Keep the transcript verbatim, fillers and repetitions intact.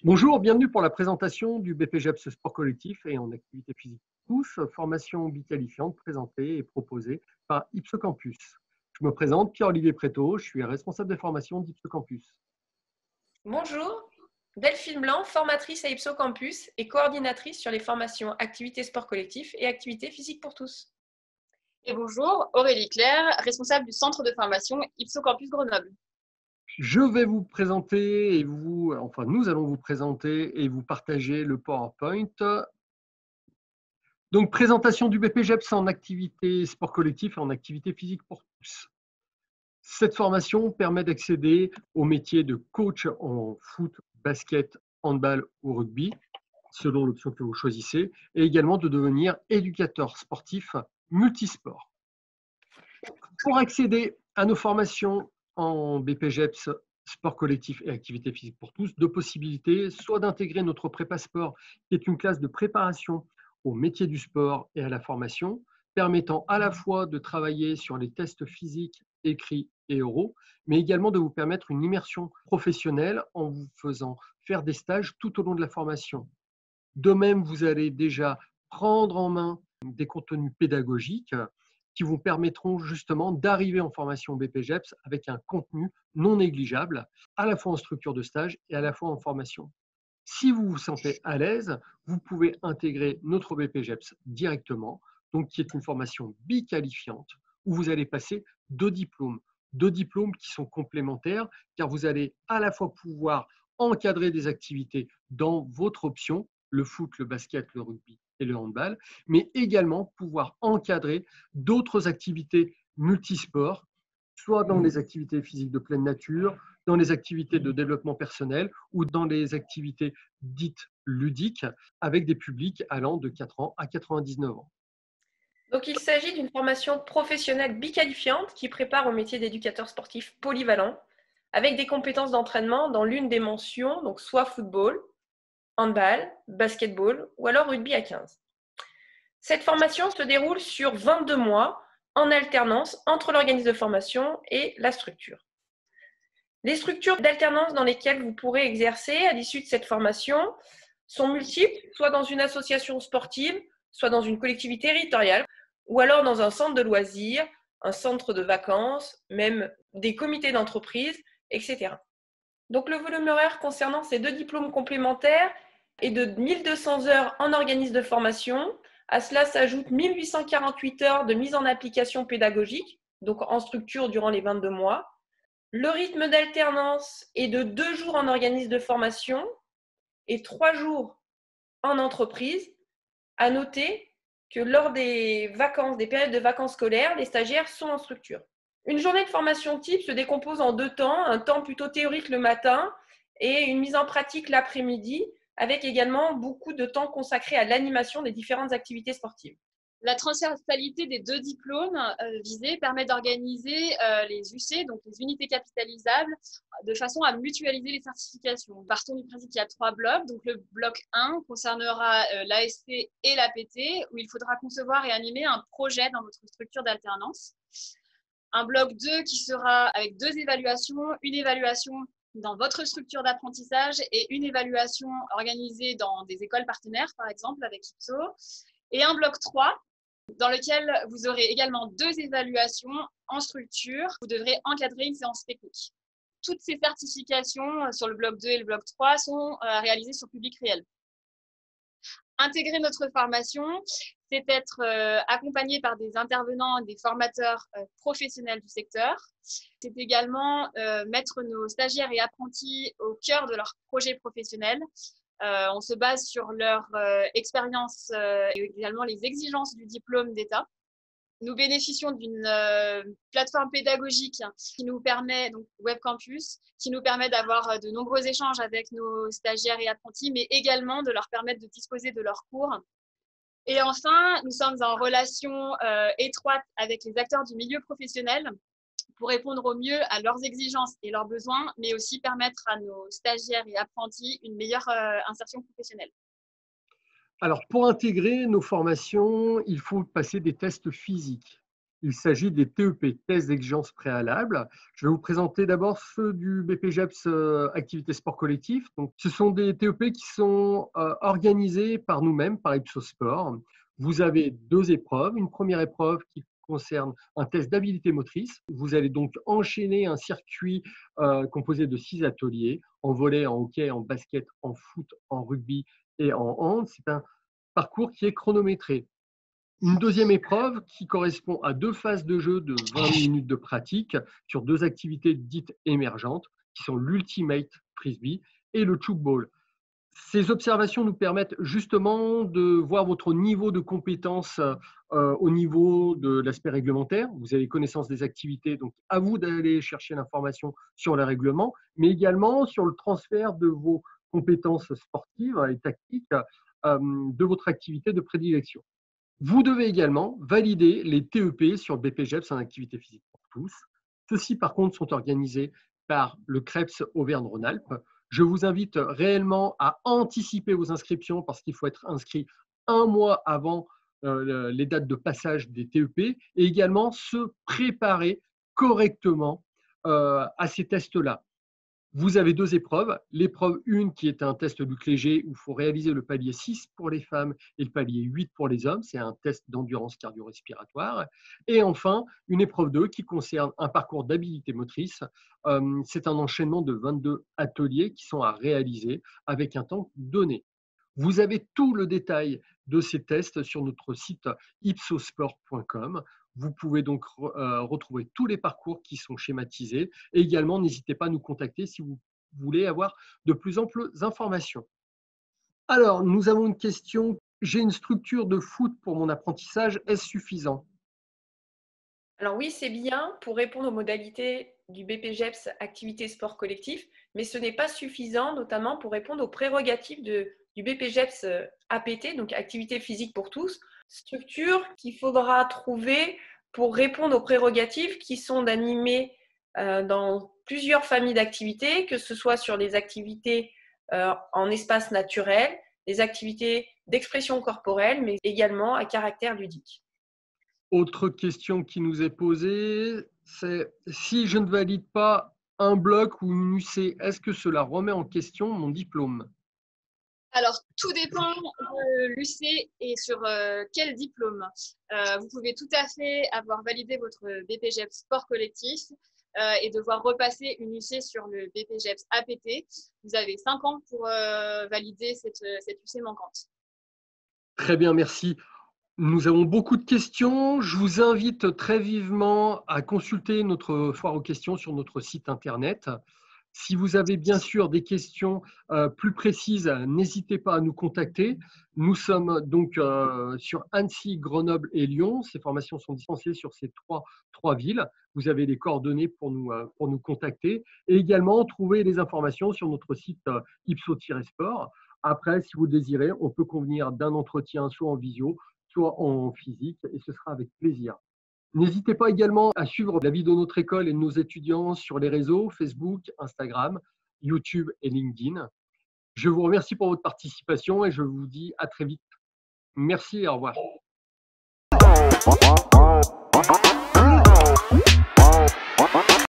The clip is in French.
Bonjour, bienvenue pour la présentation du B P J E P S Sport Collectif et en activité physique pour tous, formation biqualifiante présentée et proposée par Ipsocampus. Je me présente, Pierre-Olivier Prétot, je suis responsable des formations d'Ipsocampus. Bonjour, Delphine Blanc, formatrice à Ipsocampus et coordinatrice sur les formations activités sport collectif et activités physique pour tous. Et bonjour, Aurélie Claire, responsable du centre de formation Ipsocampus Grenoble. Je vais vous présenter et vous, enfin nous allons vous présenter et vous partager le PowerPoint. Donc présentation du B P J E P S en activité sport collectif et en activité physique pour tous. Cette formation permet d'accéder au métier de coach en foot, basket, handball ou rugby, selon l'option que vous choisissez, et également de devenir éducateur sportif multisport. Pour accéder à nos formations en B P J E P S, sport collectif et activité physique pour tous, deux possibilités, soit d'intégrer notre prépa sport, qui est une classe de préparation au métier du sport et à la formation, permettant à la fois de travailler sur les tests physiques, écrits et oraux, mais également de vous permettre une immersion professionnelle en vous faisant faire des stages tout au long de la formation. De même, vous allez déjà prendre en main des contenus pédagogiques qui vous permettront justement d'arriver en formation B P J E P S avec un contenu non négligeable, à la fois en structure de stage et à la fois en formation. Si vous vous sentez à l'aise, vous pouvez intégrer notre B P J E P S directement, donc qui est une formation biqualifiante où vous allez passer deux diplômes, deux diplômes qui sont complémentaires car vous allez à la fois pouvoir encadrer des activités dans votre option, le foot, le basket, le rugby et le handball, mais également pouvoir encadrer d'autres activités multisports, soit dans les activités physiques de pleine nature, dans les activités de développement personnel ou dans les activités dites ludiques avec des publics allant de quatre ans à quatre-vingt-dix-neuf ans. Donc il s'agit d'une formation professionnelle biqualifiante qui prépare au métier d'éducateur sportif polyvalent avec des compétences d'entraînement dans l'une des mentions, donc soit football, handball, basketball ou alors rugby à quinze. Cette formation se déroule sur vingt-deux mois en alternance entre l'organisme de formation et la structure. Les structures d'alternance dans lesquelles vous pourrez exercer à l'issue de cette formation sont multiples, soit dans une association sportive, soit dans une collectivité territoriale, ou alors dans un centre de loisirs, un centre de vacances, même des comités d'entreprise, et cetera. Donc le volume horaire concernant ces deux diplômes complémentaires est de mille deux cents heures en organisme de formation. À cela s'ajoutent mille huit cent quarante-huit heures de mise en application pédagogique, donc en structure durant les vingt-deux mois. Le rythme d'alternance est de deux jours en organisme de formation et trois jours en entreprise. À noter que lors des vacances, des périodes de vacances scolaires, les stagiaires sont en structure. Une journée de formation type se décompose en deux temps, un temps plutôt théorique le matin et une mise en pratique l'après-midi, avec également beaucoup de temps consacré à l'animation des différentes activités sportives. La transversalité des deux diplômes euh, visés permet d'organiser euh, les U C, donc les unités capitalisables, de façon à mutualiser les certifications. Partons du principe qu'il y a trois blocs. Donc le bloc un concernera euh, l'A S T et l'A P T, où il faudra concevoir et animer un projet dans votre structure d'alternance. Un bloc deux qui sera avec deux évaluations, une évaluation dans votre structure d'apprentissage et une évaluation organisée dans des écoles partenaires, par exemple, avec Ipso. Et un bloc trois dans lequel vous aurez également deux évaluations en structure. Vous devrez encadrer une séance technique. Toutes ces certifications sur le bloc deux et le bloc trois sont euh, réalisées sur public réel. Intégrer notre formation, c'est être euh, accompagné par des intervenants, des formateurs euh, professionnels du secteur. C'est également euh, mettre nos stagiaires et apprentis au cœur de leur projet professionnel. Euh, on se base sur leur euh, expérience euh, et également les exigences du diplôme d'État. Nous bénéficions d'une euh, plateforme pédagogique qui nous permet, donc Web Campus, qui nous permet d'avoir de nombreux échanges avec nos stagiaires et apprentis, mais également de leur permettre de disposer de leurs cours. Et enfin, nous sommes en relation euh, étroite avec les acteurs du milieu professionnel pour répondre au mieux à leurs exigences et leurs besoins, mais aussi permettre à nos stagiaires et apprentis une meilleure euh, insertion professionnelle. Alors, pour intégrer nos formations, il faut passer des tests physiques. Il s'agit des T E P, tests d'exigence préalable. Je vais vous présenter d'abord ceux du B P J E P S euh, Activité Sport Collectif. Donc, ce sont des T E P qui sont euh, organisés par nous-mêmes, par Ipsos Sport. Vous avez deux épreuves. Une première épreuve qui concerne un test d'habilité motrice. Vous allez donc enchaîner un circuit euh, composé de six ateliers, en volley, en hockey, en basket, en foot, en rugby et en hand. C'est un parcours qui est chronométré. Une deuxième épreuve qui correspond à deux phases de jeu de vingt minutes de pratique sur deux activités dites émergentes, qui sont l'Ultimate Frisbee et le Choke Ball. Ces observations nous permettent justement de voir votre niveau de compétence euh, au niveau de l'aspect réglementaire. Vous avez connaissance des activités, donc à vous d'aller chercher l'information sur les règlements, mais également sur le transfert de vos compétences sportives et tactiques euh, de votre activité de prédilection. Vous devez également valider les T E P sur B P J E P S en activité physique pour tous. Ceux-ci, par contre, sont organisés par le C R E P S Auvergne-Rhône-Alpes. Je vous invite réellement à anticiper vos inscriptions parce qu'il faut être inscrit un mois avant euh, les dates de passage des T E P et également se préparer correctement euh, à ces tests-là. Vous avez deux épreuves. L'épreuve un qui est un test Luc Léger où il faut réaliser le palier six pour les femmes et le palier huit pour les hommes. C'est un test d'endurance cardio-respiratoire. Et enfin, une épreuve deux qui concerne un parcours d'habilité motrice. Euh, c'est un enchaînement de vingt-deux ateliers qui sont à réaliser avec un temps donné. Vous avez tout le détail de ces tests sur notre site ipsosport point com. Vous pouvez donc euh, retrouver tous les parcours qui sont schématisés. Et également, n'hésitez pas à nous contacter si vous voulez avoir de plus amples informations. Alors, nous avons une question. J'ai une structure de foot pour mon apprentissage. Est-ce suffisant? Alors oui, c'est bien pour répondre aux modalités du B P J E P S Activité Sport Collectif, mais ce n'est pas suffisant, notamment pour répondre aux prérogatives de, du B P J E P S A P T, donc Activité Physique pour tous, structure qu'il faudra trouver pour répondre aux prérogatives qui sont d'animer euh, dans plusieurs familles d'activités, que ce soit sur les activités euh, en espace naturel, les activités d'expression corporelle, mais également à caractère ludique. Autre question qui nous est posée, c'est si je ne valide pas un bloc ou une U C, est-ce que cela remet en question mon diplôme? Alors, tout dépend de l'U C et sur euh, quel diplôme. Euh, vous pouvez tout à fait avoir validé votre B P J E P S Sport Collectif euh, et devoir repasser une U C sur le B P J E P S A P T. Vous avez cinq ans pour euh, valider cette, cette U C manquante. Très bien, merci. Nous avons beaucoup de questions. Je vous invite très vivement à consulter notre foire aux questions sur notre site internet. Si vous avez bien sûr des questions euh, plus précises, n'hésitez pas à nous contacter. Nous sommes donc euh, sur Annecy, Grenoble et Lyon. Ces formations sont dispensées sur ces trois, trois villes. Vous avez les coordonnées pour nous, euh, pour nous contacter. Et également, trouver les informations sur notre site euh, ipso-sport. Après, si vous le désirez, on peut convenir d'un entretien soit en visio, soit en physique, et ce sera avec plaisir. N'hésitez pas également à suivre la vie de notre école et de nos étudiants sur les réseaux Facebook, Instagram, YouTube et LinkedIn. Je vous remercie pour votre participation et je vous dis à très vite. Merci et au revoir.